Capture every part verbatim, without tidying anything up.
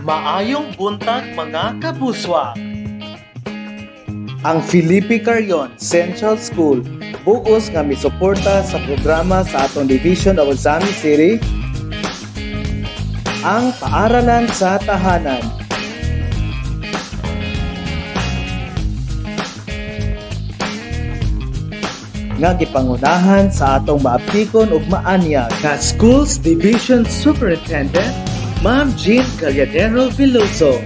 Maayong buntag mga kabuswak. Ang Felipe Carion Central School bukos nga misuporta sa programa sa atong Division of Ozami City, ang Paaralan sa Tahanan. Nga gipangunahan sa atong maaptikon ug maanyag nga Schools Division Superintendent Ma'am Jean Galladero Veloso.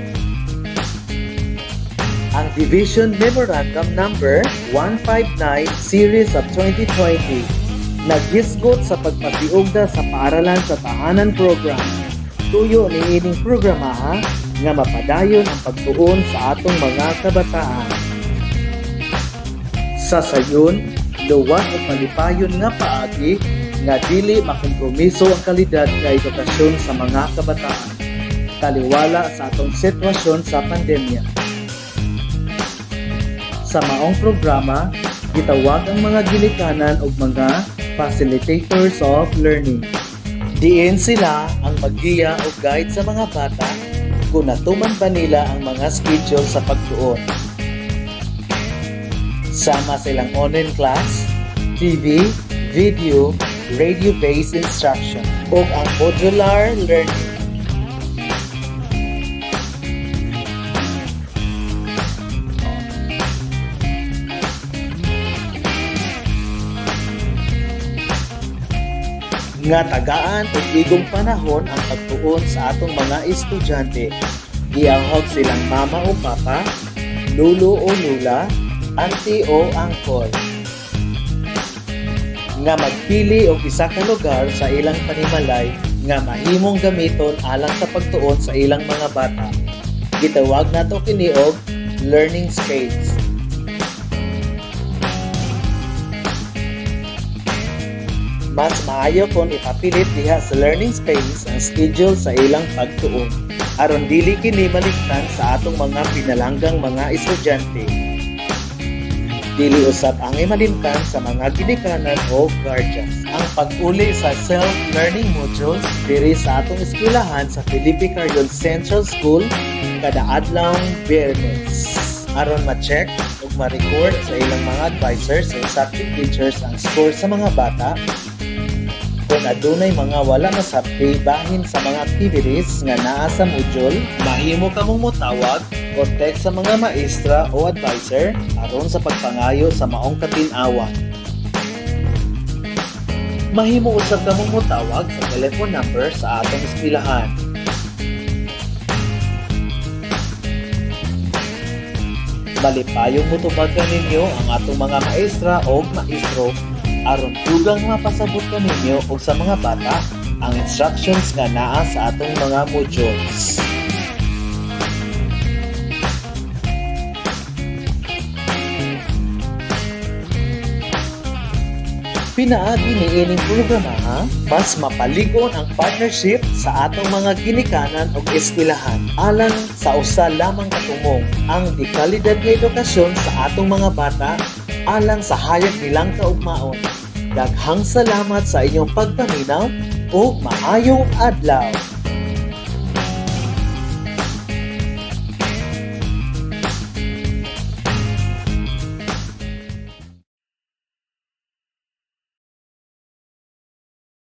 Ang Division Memorandum Number one fifty-nine Series of twenty twenty naghisgot sa pagpatiugda sa Paaralan sa Tahanan Program. Tuyo ni ining programaha nga mapadayon ang pagtuon sa atong mga kabataan. Sa sayon, luwas o palipayon nga paagi nga dili makompromiso ang kalidad nga edukasyon sa mga kabataan taliwala sa atong sitwasyon sa pandemya. Sa maong programa, gitawag ang mga ginikanan o mga facilitators of learning. Diin sila ang maggiya o guide sa mga bata kung natuman ba nila ang mga schedule sa pagtuon. Sama silang online class, T V, video, radio-based instruction o ang modular learning. Nga tagaan o igong panahon ang pagtuon sa atong mga estudyante. Giahog silang mama o papa, lulo o lula, auntie o uncle. Nga magpili og isa ka lugar sa ilang panimalay nga mahimong gamiton alang sa pagtuon sa ilang mga bata. Gitawag nato kini og learning space. Mas maayo kung ipapilit diha sa learning space ang schedule sa ilang pagtuon aron dili kini maligtan sa atong mga pinalanggang mga estudyante. Dili usab ang imalimtan sa mga ginikanan o guardians. Ang pag-uli sa self-learning modules diri sa atong eskwelahan sa Felipe Carion Central School kada adlawng Biyernes aron ma-check ug ma-record sa ilang mga advisors o subject teachers ang score sa mga bata. Kung adunay mga wala masabti bahin sa mga activities nga naa sa module, mahimo kamong motawag o text sa mga maestra o advisor aron sa pagpangayo sa maong katin-awan. Mahimo usab kamong motawag sa telephone number sa atong eskwelahan. Malipayong motubagan ninyo ang atong mga maestra o maestro aron dugang mapasabot ka ninyo o sa mga bata ang instructions nga naa sa atong mga modules. Pinaagi ni ining programa ha, mas mapaligon ang partnership sa atong mga ginikanan o eskwelahan alang sa usa lamang katumong ang dekalidad nga edukasyon sa atong mga bata alang sa hayag nilang kaugmaon. Daghang salamat sa inyong pagpaminaw o maayong adlaw.